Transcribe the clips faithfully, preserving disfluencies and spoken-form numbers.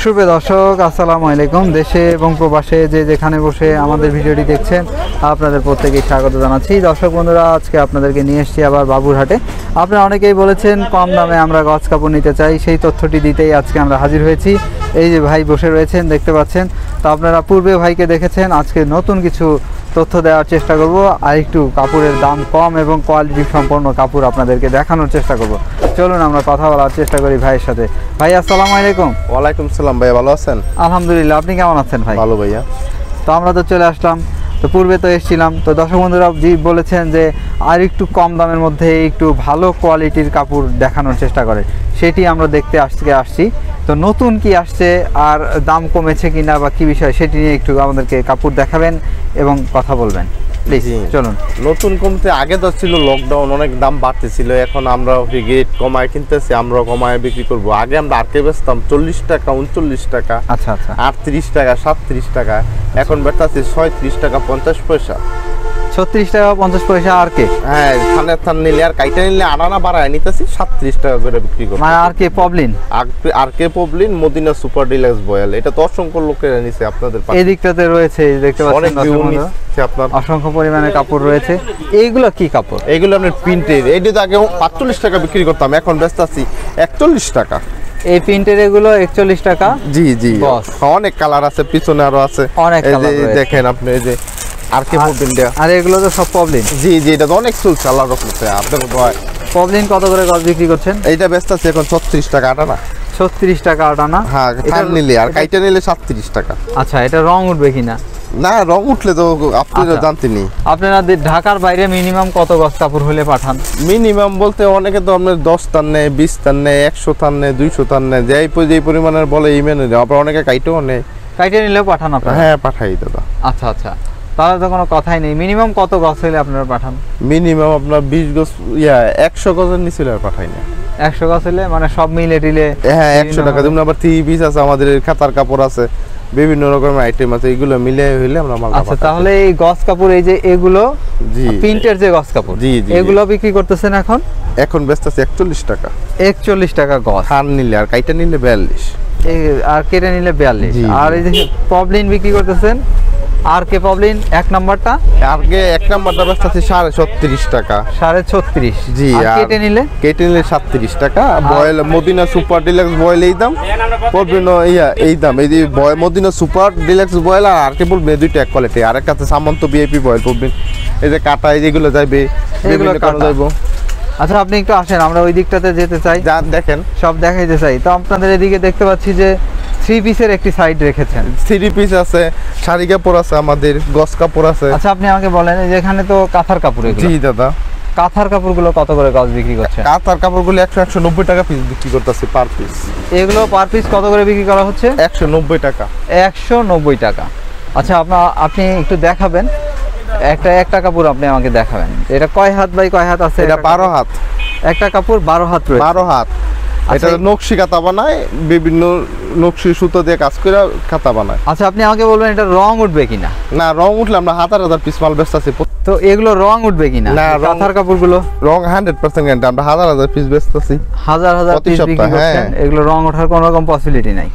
সুপ্রিয় দর্শক, আসসালামু আলাইকুম। দেশে এবং প্রবাসে যে যেখানে বসে আমাদের ভিডিওটি দেখছেন, আপনাদের প্রত্যেকেই স্বাগত জানাচ্ছি। দর্শক বন্ধুরা, আজকে আপনাদেরকে নিয়ে এসেছি আবার বাবুরহাটে। আপনারা অনেকেই বলেছেন কম দামে আমরা গছ কাপড় নিতে চাই, সেই তথ্যটি দিতেই আজকে আমরা হাজির হয়েছি। এই যে ভাই বসে রয়েছেন, দেখতে পাচ্ছেন। তো আপনারা পূর্বে ভাইকে দেখেছেন, আজকে নতুন কিছু তথ্য দেওয়ার চেষ্টা করব, আর একটু কাপড়ের দাম কম এবং কোয়ালিটি সম্পন্ন কাপড় আপনাদেরকে দেখানোর চেষ্টা করব। চলুন আমরা কথা বলার চেষ্টা করি ভাইয়ের সাথে। ভাই আসসালামু আলাইকুম। ওয়ালাইকুম সালাম ভাইয়া, ভালো আছেন? আলহামদুলিল্লাহ, আপনি কেমন আছেন ভাই? ভালো ভাইয়া। তো আমরা তো চলে আসলাম, তো পূর্বে তো এসেছিলাম। তো দর্শক বন্ধুরা জি বলেছেন যে আর একটু কম দামের মধ্যে একটু ভালো কোয়ালিটির কাপড় দেখানোর চেষ্টা করে, সেটি আমরা দেখতে আজকে আসছি। তো নতুন কি আসছে আর দাম কমেছে কিনা বা কি বিষয়, সেটি নিয়ে একটু আমাদেরকে কাপড় দেখাবেন এবং কথা বলবেন প্লিজ। চলুন। নতুন কমতে আগে তো ছিল লকডাউন, অনেক দাম বাড়তেছিল। এখন আমরা রেট কমায় কিনতেছি, আমরা কমায় বিক্রি করব। আগে আমরা আটকে বেচতাম চল্লিশ টাকা, উনচল্লিশ টাকা, আচ্ছা আচ্ছা, আটত্রিশ টাকা, সাতত্রিশ টাকা। এখন বেচতেছি ছয়ত্রিশ টাকা পঞ্চাশ পয়সা, ছত্রিশ টাকা পঞ্চাশ পয়সা। আর কে? হ্যাঁ, থানের থান নিলে আর কাইটা নিলে আনানা বাড়ায় নিতেছি, সাতত্রিশ টাকা করে বিক্রি করব। মানে R K poplin, R K poplin, Madina super deluxe voile, এটা তো অসংখ্য লোকেরা নিছে আপনাদের পাশে। এই দিকটাতে রয়েছে, দেখতে পাচ্ছেন আপনার অসংখ্য পরিমাণে কাপড় রয়েছে। এইগুলো কি কাপড়? এইগুলো আপনার প্রিন্টের। এইটা তো আগে পাঁচচল্লিশ টাকা বিক্রি করতাম, এখন ব্যস্ত আছি একচল্লিশ টাকা। এই প্রিন্টের এগুলো একচল্লিশ টাকা। জি জি, অনেক কালার আছে, পিছনে আরো আছে অনেক কালার। দেখেন আপনি, এই যে আর কে পবলিন, আর এগুলো তো সব পবলিন। জি জি, এটা তো অনেক চলছে আল্লাহর রহমতে। আপনার পবলিন কত করে গজ বিক্রি করছেন? এইটা ব্যস্ত আছে এখন ছত্রিশ টাকা আটানা। ছত্রিশ টাকা আটানা। হ্যাঁ, থান নিলে আর কাইটা নিলে সাতত্রিশ টাকা। আচ্ছা, এটা রং উঠবে কিনা? না, রং উঠলে তো আপনারা জানতেনি। আপনারা ঢাকার বাইরে মিনিমাম কত গজ কাপড় হলে পাঠান? মিনিমাম বলতে অনেকে তো আপনার দশ তার নেয়, বিশ তার নেয়, একশো তার নেয়, দুইশো তার নেয়, যেই যেই পরিমাণের বলে এই মেনে নেয়। আবার অনেকে কাইটেও নেয়। কাইটে নিলেও পাঠান আপনারা? হ্যাঁ, পাঠাই দাদা। আচ্ছা আচ্ছা, তাহলে তো কোনো কথাই নেই। মিনিমাম কত গজ হলে আপনারা পাঠান? মিনিমাম আপনার বিশ গজ, ইয়া একশো গজের নিচে পাঠাই না। একশো গজ হলে মানে সব মিলে টিলে? হ্যাঁ, একশো টাকা। যেমন আবার থ্রি পিস আছে, আমাদের খাতার কাপড় আছে, বিভিন্ন রকমের আইটেম আছে, এগুলো মিলে হইলে আমরা মাল। আচ্ছা, তাহলে এই গজ কাপড়, এই যে এগুলো জি প্রিন্টের যে গজ কাপড়, জি জি, এগুলো বিক্রি করতেছেন এখন? এখন বেচতে আছে একচল্লিশ টাকা। একচল্লিশ টাকা গজ। থান নিলে আর কাইটা নিলে বিয়াল্লিশ, আর কেটে নিলে বিয়াল্লিশ। আর এই যে পবলিন বিক্রি করতেছেন, আর কে পবলিন এক নাম্বারটা? আর কে এক নাম্বারটা বেচতে আছে সাড়ে ছত্রিশ টাকা। সাড়ে ছত্রিশ জি। আর কেটে নিলে? কেটে নিলে সাতত্রিশ টাকা। Voile Madina super deluxe voile এই দাম, পবলিন ইয়া এই দাম। এই যে মদিনা সুপার ডিলাক্স বয়েল আর আর কে বলবে দুইটা এক কোয়ালিটি। আর একটা আছে সামন্ত বিআইপি বয়েল পবলিন। এই যে কাটা, এই যেগুলো যাইবে, এগুলো কাটা যাইবো। আচ্ছা, আপনি একটু আসেন, আমরা ওই দিকটাতে যেতে চাই। যা দেখেন, সব দেখাইতে চাই। তো আপনাদের এদিকে দেখতে পাচ্ছি যে থ্রি পিসের একটি সাইড রেখেছেন। থ্রি পিস আছে, শাড়ি কাপড় আছে, আমাদের গস কাপড় আছে। আচ্ছা, আপনি আমাকে বলেন, যেখানে তো কাঁথার কাপড়। জি দাদা। কাঁথার কাপড়গুলো কত করে গজ বিক্রি করছে? কাঁথার কাপড়গুলো একশো একশো নব্বই টাকা পিস বিক্রি করতেছে পার পিস। এগুলো পার পিস কত করে বিক্রি করা হচ্ছে? একশো নব্বই টাকা। একশো নব্বই টাকা। আচ্ছা, আপনার আপনি একটু দেখাবেন একটা একটা কাপড়, আপনি আমাকে দেখাবেন এটা কয় হাত বাই কয় হাত আছে? এটা বারো হাত। একটা কাপড় বারো হাত রয়েছে। বারো হাত। এটা নকশি কাঁথা বানায়, বিভিন্ন নকশি সুতো দিয়ে কাজ করে কাঁথা বানায়। আচ্ছা, আপনি আমাকে বলবেন এটা রং উঠবে কিনা? না, রং উঠলে আমরা হাজার হাজার পিস মাল বেচতেছি। তো এগুলো রং উঠবে কিনা? না, কাঁথার কাপড়গুলো রং হান্ড্রেড পার্সেন্ট গ্যারান্টি। আমরা হাজার হাজার পিস বেচতেছি, হাজার হাজার পিস বিক্রি করছেন। এগুলো রং ওঠার কোনো রকম পসিবিলিটি নাই।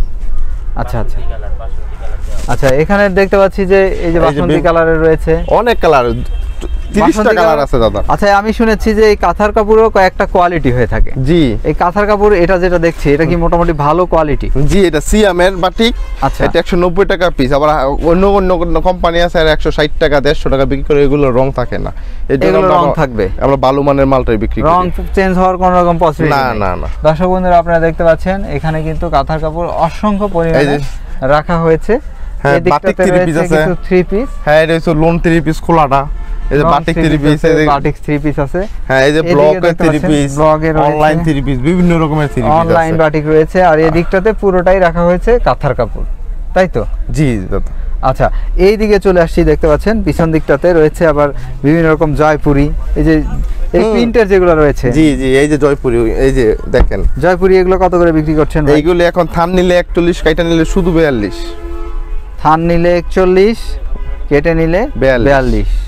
আচ্ছা আচ্ছা আচ্ছা, এখানে দেখতে পাচ্ছি যে এই যে বাসন্তী কালারের রয়েছে, অনেক কালার, তিরিশটা কালার আছে দাদা। আচ্ছা, আমি শুনেছি যে এই কাঁথার কাপড়ও কয়েকটা কোয়ালিটি হয়ে থাকে। জি, এই কাঁথার কাপড় এটা যেটা দেখছি, এটা কি মোটামুটি ভালো কোয়ালিটি? জি, এটা সিয়ামের বাটিক। আচ্ছা, এটা একশো নব্বই টাকা পিস। আবার অন্য অন্য কোম্পানি আছে আর একশো ষাট টাকা, দেড়শো টাকা বিক্রি করে। এগুলো রং থাকে না, এগুলো রং থাকবে। আমরা ভালো মানের মালটাই বিক্রি করি, রং চেঞ্জ হওয়ার কোনো রকম পসিবিলিটি না না না। দর্শক বন্ধুরা, আপনারা দেখতে পাচ্ছেন এখানে কিন্তু কাঁথার কাপড় অসংখ্য পরিমাণে রাখা হয়েছে। হ্যাঁ, বাটিক থ্রি পিস আছে, থ্রি পিস। হ্যাঁ, এটা হচ্ছে লোন থ্রি পিস খোলাটা। এই যে বাটিক থ্রি পিস, এই যে বাটিক থ্রি পিস আছে। হ্যাঁ, এই যে ব্লকের three piece, online three piece, বিভিন্ন রকমের থ্রি পিস আছে। অনলাইন বাটিক রয়েছে। আর এই দিকটাতে পুরোটাই রাখা হয়েছে কাঁথার কাপড়, তাই তো? জি দাদা। আচ্ছা, এই দিকে চলে আসছি, দেখতে পাচ্ছেন পিছন দিকটাতে রয়েছে আবার বিভিন্ন রকম জয়পুরি। এই যে এই প্রিন্টের যেগুলো রয়েছে, জি জি, এই যে জয়পুরি, এই যে দেখেন জয়পুরি, এগুলো কত করে বিক্রি করছেন? এইগুলো এখন থান নিলে একচল্লিশ, কাইটা নিলে শুধু বিয়াল্লিশ। থান নিলে একচল্লিশ, কেটে নিলে বিয়াল্লিশ।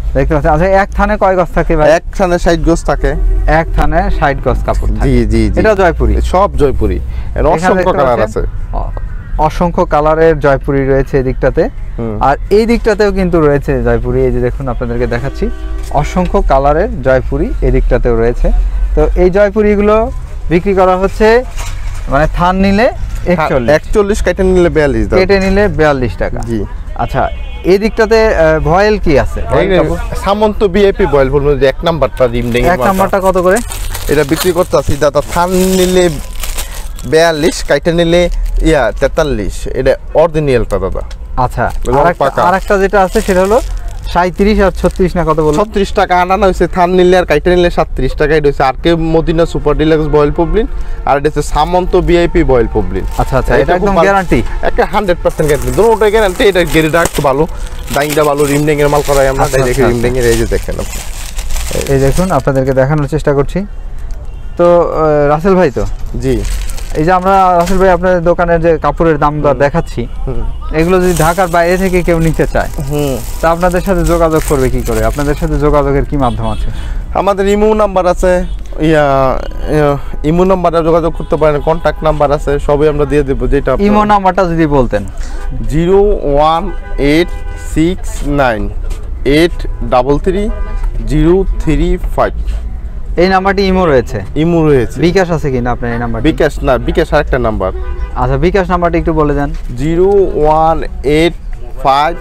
দেখতে পাচ্ছেন। আচ্ছা, এক থানে কয় গজ থাকে ভাই? এক থানে ষাট গজ থাকে। এক থানে ষাট গজ কাপড় থাকে। জি জি জি, এটা জয়পুরি, সব জয়পুরি। এর অসংখ্য কালার আছে, অসংখ্য কালারের জয়পুরি রয়েছে এই দিকটাতে। আর এই দিকটাতেও কিন্তু রয়েছে জয়পুরি, এই যে দেখুন আপনাদেরকে দেখাচ্ছি, অসংখ্য কালারের জয়পুরি এই দিকটাতেও রয়েছে। তো এই জয়পুরিগুলো বিক্রি করা হচ্ছে মানে থান নিলে একচল্লিশ, একচল্লিশ, কেটে নিলে বিয়াল্লিশ, কেটে নিলে বিয়াল্লিশ টাকা। জি। আচ্ছা, এই দিকটাতে ভয়েল কি আছে? সামন্ত ভিআইপি বয়েল বলবো যে এক নাম্বারটা রিমডিং, এক নাম্বারটা কত করে? এটা বিক্রি করতে আসি দাদা, থান নিলে বিয়াল্লিশ, কাইটে নিলে ইয়া তেতাল্লিশ। এটা অরিজিনালটা দাদা। আচ্ছা, আর একটা যেটা আছে সেটা হলো সাঁত্রিশ আর ছত্রিশ না কত বলবো? ছত্রিশ টাকা আনানো হয়েছে, থান নিলে আর কাইটে নিলে সাতত্রিশ টাকা। এটা হচ্ছে R K Madina super deluxe voile poplin, আর এটা হচ্ছে সামন্ত ভিআইপি বয়েল পবলিন। আচ্ছা আচ্ছা, এটা একদম গ্যারান্টি, একটা হান্ড্রেড পার্সেন্ট গ্যারান্টি, দুটোটাই গ্যারান্টি। এটা গেরিটা একটু ভালো, ডাইংটা ভালো, রিমডিং এর মাল করাই আমরা, ডাইরেক্ট রিমডিং এর। এই যে দেখেন আপনি, এই দেখুন আপনাদেরকে দেখানোর চেষ্টা করছি। তো রাসেল ভাই, তো জি, এই যে আমরা রাসেল ভাই আপনাদের দোকানের যে কাপড়ের দাম দর দেখাচ্ছি, এগুলো যদি ঢাকার বাইরে থেকে কেউ নিতে চায়, তা আপনাদের সাথে যোগাযোগ করবে কি করে? আপনাদের সাথে যোগাযোগের কি মাধ্যম আছে? আমাদের ইমো নাম্বার আছে, ইয়া ইমো নাম্বারে যোগাযোগ করতে পারেন, কন্ট্যাক্ট নাম্বার আছে, সবই আমরা দিয়ে দেবো। যেটা ইমো নাম্বারটা যদি বলতেন? Zero one eight six nine eight double three zero three five. এই নাম্বারটি ইমো রয়েছে? ইমো রয়েছে। বিকাশ আছে কিনা আপনার এই নাম্বার? বিকাশ না, বিকাশ আরেকটা নাম্বার। আচ্ছা, বিকাশ নাম্বারটা একটু বলে দেন। Zero one eight five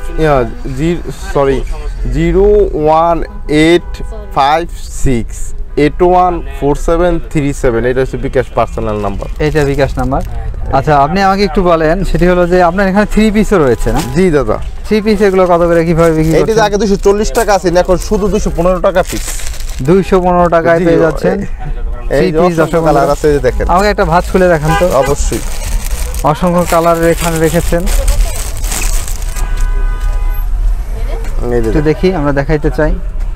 sorry zero one eight five six eight one four seven three seven. এটা হচ্ছে বিকাশ পার্সোনাল নাম্বার। এটা বিকাশ নাম্বার। আচ্ছা, আপনি আমাকে একটু বলেন, সেটি হলো যে আপনার এখানে থ্রি পিসও রয়েছে না? জি দাদা। থ্রি পিস এগুলো কত করে, কিভাবে বিক্রি করছেন? এটা আগে দুশো চল্লিশ টাকা আছে, এখন শুধু দুশো পনেরো টাকা পিস। দুইশো পনেরো টাকায় পেয়ে যাচ্ছেন এই অসংখ্য কালার আছে, দেখেন। আমাকে একটা ভাঁজ খুলে দেখান তো। অবশ্যই, অসংখ্য কালার এখানে রেখেছেন, একটু দেখি, আমরা দেখাইতে চাই।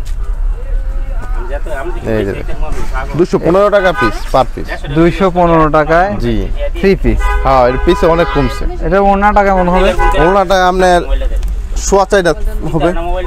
এই যে দুশো পনেরো টাকা পিস, পার পিস দুইশো পনেরো টাকায় জি থ্রি পিস। হ্যাঁ, এর পিসে অনেক কমছে। এটা ওড়না টাকা মনে হবে, ওড়নাটা আপনার সোয়া চাইটা হবে।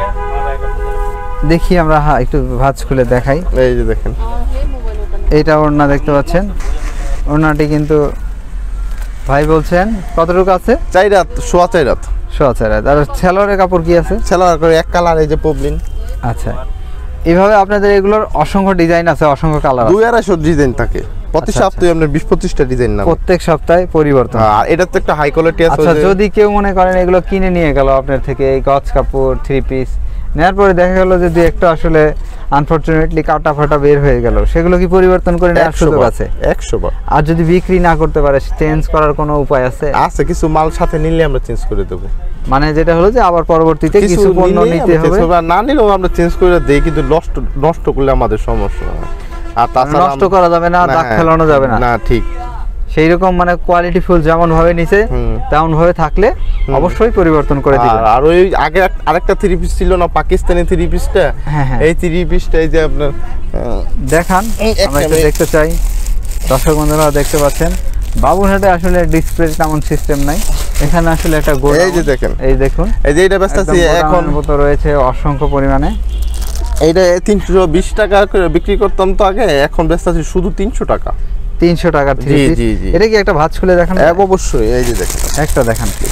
দেখি আমরা, হ্যাঁ একটু ভাঁজ খুলে দেখাই। এই যে দেখেন, এইটা ওড়না দেখতে পাচ্ছেন। ওড়নাটি কিন্তু ভাই বলছেন কতটুকু আছে? চাই রাত, সোয়া চাই রাত, সোয়া চার রাত। আর সেলোয়ারের কাপড় কি আছে? সেলোয়ার করে এক কালার, এই যে পবলিন। আচ্ছা, এইভাবে আপনাদের এগুলোর অসংখ্য ডিজাইন আছে, অসংখ্য কালার, দুই আড়াইশো ডিজাইন থাকে প্রতি সপ্তাহে। আপনার বিশ পঁচিশটা ডিজাইন না, প্রত্যেক সপ্তাহে পরিবর্তন। আর এটা তো একটা হাই কোয়ালিটি আছে। আচ্ছা, যদি কেউ মনে করেন এগুলো কিনে নিয়ে গেল আপনার থেকে, এই গজ কাপড় থ্রি পিস নেওয়ার পরে দেখা গেল যদি একটা আসলে আনফরচুনেটলি কাটা ফাটা বের হয়ে গেল, সেগুলো কি পরিবর্তন করে নেওয়ার সুযোগ আছে? একশো বার। আর যদি বিক্রি না করতে পারে, চেঞ্জ করার কোনো উপায় আছে? আছে, কিছু মাল সাথে নিলে আমরা চেঞ্জ করে দেবো। মানে যেটা হলো যে আবার পরবর্তীতে কিছু পণ্য নিতে হবে, না নিলেও আমরা চেঞ্জ করে দেই, কিন্তু নষ্ট নষ্ট করলে আমাদের সমস্যা। আর তাছাড়া নষ্ট করা যাবে না, দাগ ফেলানো যাবে না। না, ঠিক সেই রকম মানে কোয়ালিটি ফুল যেমন ভাবে নিচে তেমন ভাবে থাকলে অবশ্যই পরিবর্তন করে দিবেন। আর ওই আগে আরেকটা থ্রি পিস ছিল না, পাকিস্তানি থ্রি পিসটা, এই থ্রি পিসটা এই যে আপনার দেখান, আমরা একটু দেখতে চাই। দর্শক বন্ধুরা দেখতে পাচ্ছেন, বাবুরহাটে আসলে ডিসপ্লে তেমন সিস্টেম নাই, এখানে আসলে একটা গোল। এই যে দেখেন, এই দেখুন, এই যে এটা ব্যস্ত আছে এখন মতো রয়েছে অসংখ্য পরিমাণে। এইটা তিনশো বিশ টাকা করে বিক্রি করতাম তো আগে, এখন ব্যস্ত আছে শুধু তিনশো টাকা। তিনশো টাকা থ্রি পিস। এটা কি একটা ভাঁজ খুলে দেখান? অবশ্যই, এই যে দেখেন, একটা দেখান প্লিজ।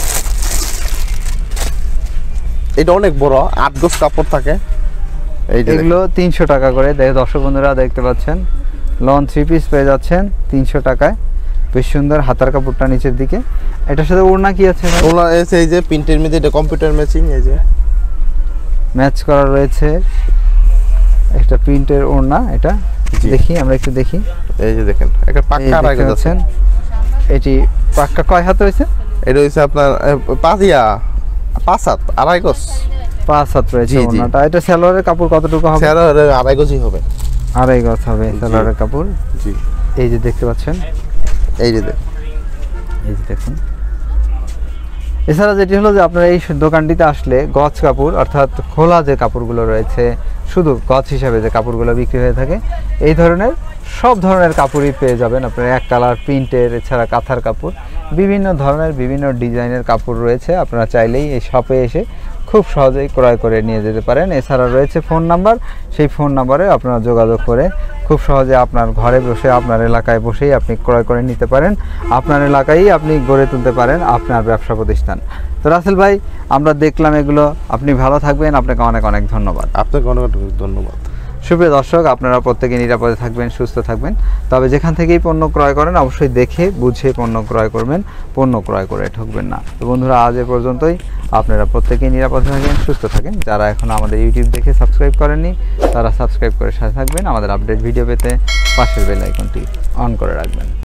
এটা অনেক বড়, আট গজ কাপড় থাকে। এগুলো তিনশো টাকা করে। দর্শক বন্ধুরা দেখতে পাচ্ছেন, লন থ্রি পিস পেয়ে যাচ্ছেন তিনশো টাকায়। বেশ সুন্দর হাতার কাপড়টা নিচের দিকে। এটার সাথে ওড়না কি আছে? ওড়না আছে এই যে প্রিন্টের মধ্যে, এটা কম্পিউটার ম্যাচিং, এই যে ম্যাচ করা রয়েছে একটা প্রিন্টের ওড়না। এটা দেখি, আমরা একটু দেখি। এই যে দেখেন, একটা পাক্কা আড়াই গজ আছে। এটি পাক্কা কয় হাত হয়েছে? এটা হইছে আপনার পাঁচ ইয়া পাঁচ হাত, আড়াই গজ, পাঁচ হাত রয়েছে ওড়নাটা। এটা সেলোয়ারের কাপড় কতটুকু হবে? সেলোয়ারের আড়াই গজই হবে, আড়াই গজ হবে সেলোয়ারের কাপড়। জি, এই যে দেখতে পাচ্ছেন, এই যে দেখুন, এই যে দেখুন। এছাড়া যেটি হলো যে আপনার এই দোকানটিতে আসলে গজ কাপড় অর্থাৎ খোলা যে কাপড়গুলো রয়েছে, শুধু গজ হিসাবে যে কাপড়গুলো বিক্রি হয়ে থাকে, এই ধরনের সব ধরনের কাপড়ই পেয়ে যাবেন আপনার। এক কালার প্রিন্টের, এছাড়া কাঁথার কাপড়, বিভিন্ন ধরনের বিভিন্ন ডিজাইনের কাপড় রয়েছে। আপনারা চাইলেই এই শপে এসে খুব সহজেই ক্রয় করে নিয়ে যেতে পারেন। এছাড়া রয়েছে ফোন নাম্বার, সেই ফোন নাম্বারে আপনারা যোগাযোগ করে খুব সহজে আপনার ঘরে বসে আপনার এলাকায় বসেই আপনি ক্রয় করে নিতে পারেন। আপনার এলাকায়ই আপনি গড়ে তুলতে পারেন আপনার ব্যবসা প্রতিষ্ঠান। তো রাসেল ভাই, আমরা দেখলাম এগুলো, আপনি ভালো থাকবেন, আপনাকে অনেক অনেক ধন্যবাদ। আপনাকে অনেক অনেক ধন্যবাদ। সুপ্রিয় দর্শক, আপনারা প্রত্যেকে নিরাপদে থাকবেন, সুস্থ থাকবেন। তবে যেখান থেকেই পণ্য ক্রয় করেন অবশ্যই দেখে বুঝে পণ্য ক্রয় করবেন, পণ্য ক্রয় করে ঠকবেন না। তো বন্ধুরা, আজ এ পর্যন্তই। আপনারা প্রত্যেকেই নিরাপদে থাকেন, সুস্থ থাকেন। যারা এখন আমাদের ইউটিউব দেখে সাবস্ক্রাইব করেননি তারা সাবস্ক্রাইব করে সাথে থাকবেন। আমাদের আপডেট ভিডিও পেতে পাশের বেল আইকনটি অন করে রাখবেন।